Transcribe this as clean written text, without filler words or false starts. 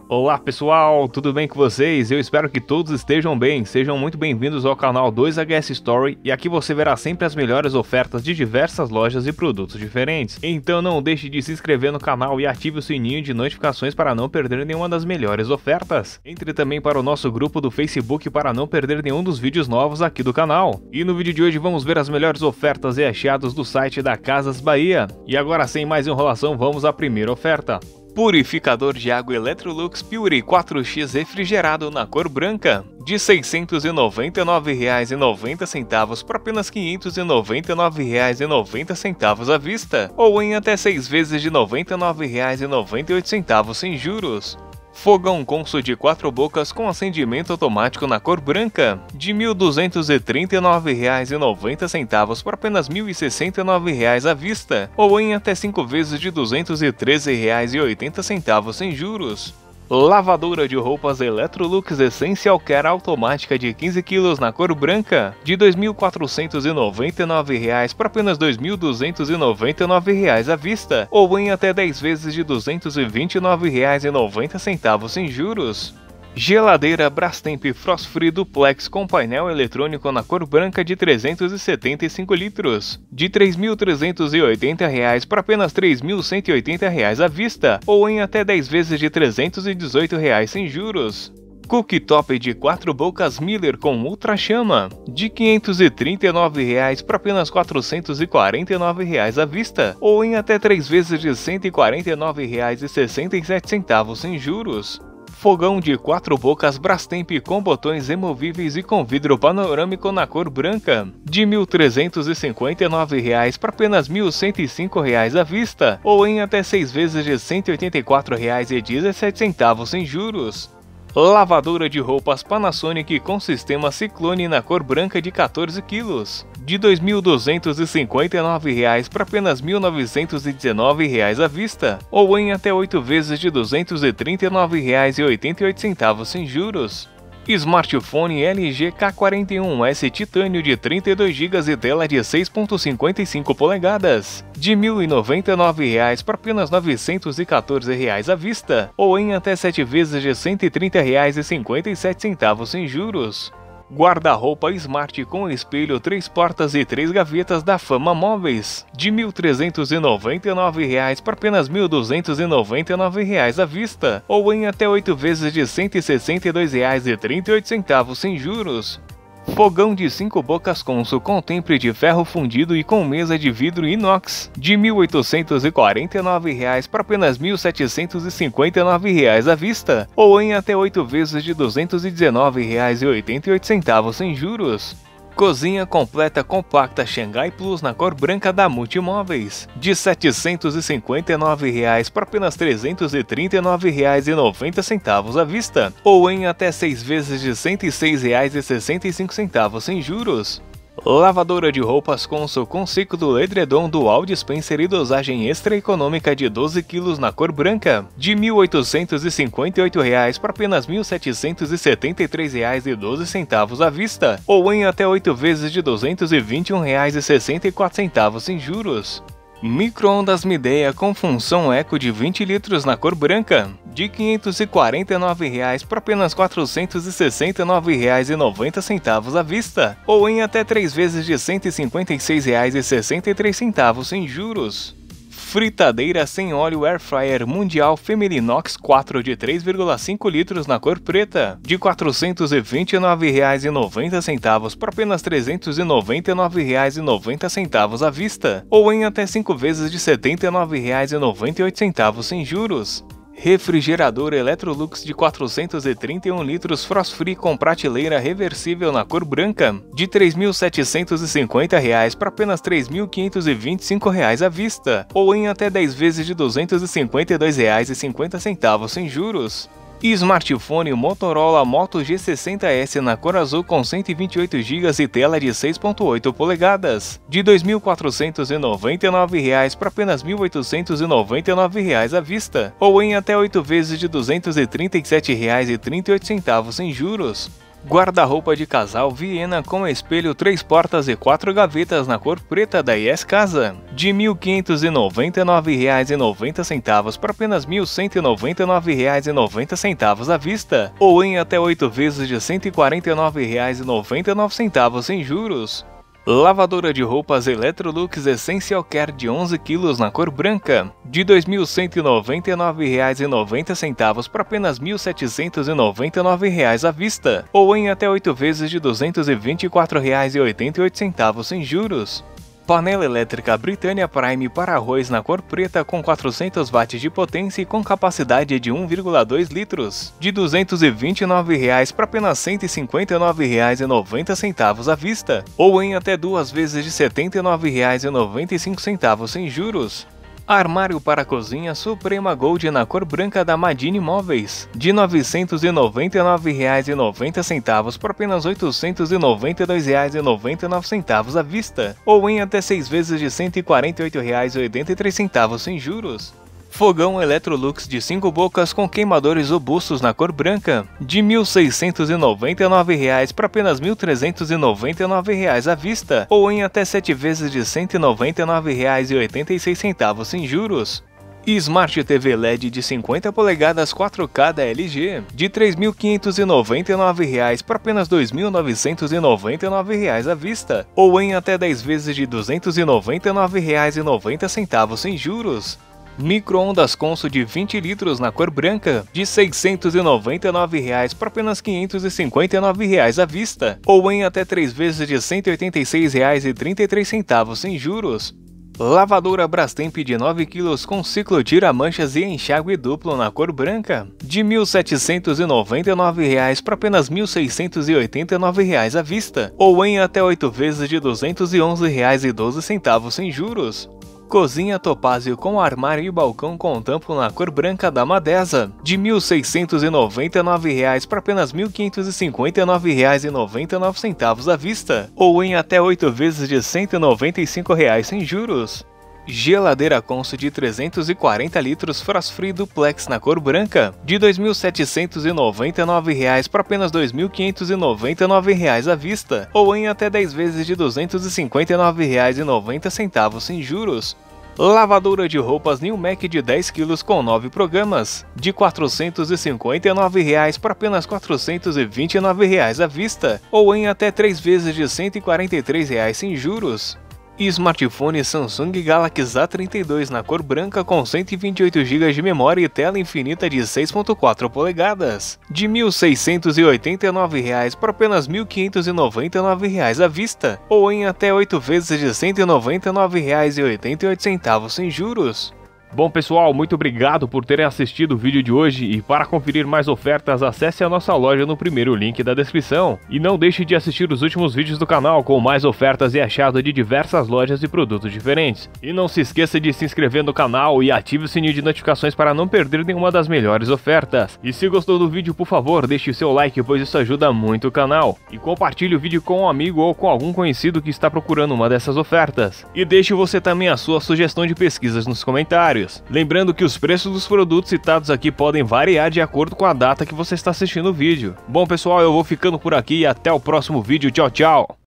Olá pessoal, tudo bem com vocês? Eu espero que todos estejam bem. Sejam muito bem-vindos ao canal 2HS Story e aqui você verá sempre as melhores ofertas de diversas lojas e produtos diferentes. Então não deixe de se inscrever no canal e ative o sininho de notificações para não perder nenhuma das melhores ofertas. Entre também para o nosso grupo do Facebook para não perder nenhum dos vídeos novos aqui do canal. E no vídeo de hoje vamos ver as melhores ofertas e achados do site da Casas Bahia. E agora sem mais enrolação vamos à primeira oferta. Purificador de água Electrolux Pure 4X refrigerado na cor branca, de R$ 699,90 por apenas R$ 599,90 à vista, ou em até 6 vezes de R$ 99,98 sem juros. Fogão Consul de 4 bocas com acendimento automático na cor branca, de R$ 1.239,90 por apenas R$ 1.069 à vista, ou em até 5 vezes de R$ 213,80 sem juros. Lavadora de roupas Electrolux Essential Care automática de 15 kg na cor branca, de R$ 2.499 por apenas R$ 2.299 à vista, ou em até 10 vezes de R$ 229,90 sem juros. Geladeira Brastemp Frost Free Duplex com painel eletrônico na cor branca de 375 litros, de R$ 3.380 por apenas R$ 3.180 à vista, ou em até 10 vezes de R$ 318 sem juros. Cooktop de 4 bocas Miller com ultra chama, de R$ 539 por apenas R$ 449 à vista, ou em até 3 vezes de R$ 149,67 sem juros. Fogão de 4 bocas Brastemp com botões removíveis e com vidro panorâmico na cor branca, de R$ 1.359 por apenas R$ 1.105 à vista, ou em até 6 vezes de R$ 184,17 sem juros. Lavadora de roupas Panasonic com sistema Ciclone na cor branca de 14 kg, de R$ 2.259 por apenas R$ 1.919 à vista, ou em até 8 vezes de R$ 239,88 sem juros. Smartphone LG K41S Titânio de 32 GB e tela de 6.55 polegadas, de R$ 1.099 por apenas R$ 914 à vista, ou em até 7 vezes de R$ 130,57 sem juros. Guarda-roupa Smart com espelho 3 portas e 3 gavetas da Fama Móveis, de R$ 1.399 por apenas R$ 1.299 à vista, ou em até 8 vezes de R$ 162,38 sem juros. Fogão de 5 bocas Consul com temple de ferro fundido e com mesa de vidro inox, de R$ 1.849 por apenas R$ 1.759 à vista, ou em até 8 vezes de R$ 219,88 sem juros. Cozinha completa compacta Xangai Plus na cor branca da Multimóveis, de R$ 759 por apenas R$ 339,90 à vista, ou em até 6 vezes de R$ 106,65 sem juros. Lavadora de roupas Consul com ciclo edredom dual dispenser e dosagem extra econômica de 12 kg na cor branca, de R$ 1.858 por apenas R$ 1.773,12 à vista, ou em até 8 vezes de R$ 221,64 sem juros. Micro-ondas Midea com função eco de 20 litros na cor branca, de R$ 549 por apenas R$ 469,90 à vista, ou em até 3 vezes de R$ 156,63 sem juros. Fritadeira sem óleo Air Fryer Mundial Femelinox 4 de 3,5 litros na cor preta, de R$ 429,90 por apenas R$ 399,90 à vista, ou em até 5 vezes de R$ 79,98 sem juros. Refrigerador Electrolux de 431 litros Frost Free com prateleira reversível na cor branca, de R$ 3.750 por apenas R$ 3.525 à vista, ou em até 10 vezes de R$ 252,50 sem juros. Smartphone Motorola Moto G60S na cor azul com 128 GB e tela de 6.8 polegadas, de R$ 2.499 por apenas R$ 1.899 à vista, ou em até 8 vezes de R$ 237,38 sem juros. Guarda-roupa de casal Viena com espelho 3 portas e 4 gavetas na cor preta da Yes Casa, de R$ 1.599,90 por apenas R$ 1.199,90 à vista, ou em até 8 vezes de R$ 149,99 sem juros. Lavadora de roupas Electrolux Essential Care de 11 kg na cor branca, de R$ 2.199,90 por apenas R$ 1.799 à vista, ou em até 8 vezes de R$ 224,88 sem juros. Panela elétrica Britannia Prime para arroz na cor preta com 400 watts de potência e com capacidade de 1,2 litros, de R$ 229 para apenas R$ 159,90 à vista, ou em até 2 vezes de R$ 79,95 sem juros. Armário para cozinha Suprema Gold na cor branca da Madine Móveis, de R$ 999,90 por apenas R$ 892,99 à vista, ou em até 6 vezes de R$ 148,83 sem juros. Fogão Electrolux de 5 bocas com queimadores robustos na cor branca, de R$ 1.699 para apenas R$ 1.399 à vista, ou em até 7 vezes de R$ 199,86 sem juros. Smart TV LED de 50 polegadas 4K da LG, de R$ 3.599 para apenas R$ 2.999 à vista, ou em até 10 vezes de R$ 299,90 sem juros. Micro-ondas Consul de 20 litros na cor branca, de R$ 699 para apenas R$ 559 à vista, ou em até 3 vezes de R$ 186,33 sem juros. Lavadora Brastemp de 9 kg com ciclo tira-manchas e enxágue duplo na cor branca, de R$ 1.799 para apenas R$ 1.689 à vista, ou em até 8 vezes de R$ 211,12 sem juros. Cozinha Topázio com armário e balcão com tampo na cor branca da Madesa, de R$ 1.699 para apenas R$ 1.559,99 à vista, ou em até 8 vezes de R$ 195 sem juros. Geladeira Consul de 340 litros Frost Free Duplex na cor branca, de R$ 2.799 para apenas R$ 2.599 à vista, ou em até 10 vezes de R$ 259,90 sem juros. Lavadora de roupas New Mac de 10 kg com 9 programas, de R$ 459 para apenas R$ 429 à vista, ou em até 3 vezes de R$ 143 sem juros. Smartphone Samsung Galaxy A32 na cor branca com 128 GB de memória e tela infinita de 6.4 polegadas, de R$ 1.689 para apenas R$ 1.599 à vista, ou em até 8 vezes de R$ 199,88 sem juros. Bom pessoal, muito obrigado por terem assistido o vídeo de hoje e para conferir mais ofertas acesse a nossa loja no primeiro link da descrição. E não deixe de assistir os últimos vídeos do canal com mais ofertas e achado de diversas lojas e produtos diferentes. E não se esqueça de se inscrever no canal e ative o sininho de notificações para não perder nenhuma das melhores ofertas. E se gostou do vídeo, por favor, deixe seu like, pois isso ajuda muito o canal. E compartilhe o vídeo com um amigo ou com algum conhecido que está procurando uma dessas ofertas. E deixe você também a sua sugestão de pesquisas nos comentários. Lembrando que os preços dos produtos citados aqui podem variar de acordo com a data que você está assistindo o vídeo. Bom pessoal, eu vou ficando por aqui e até o próximo vídeo. Tchau, tchau!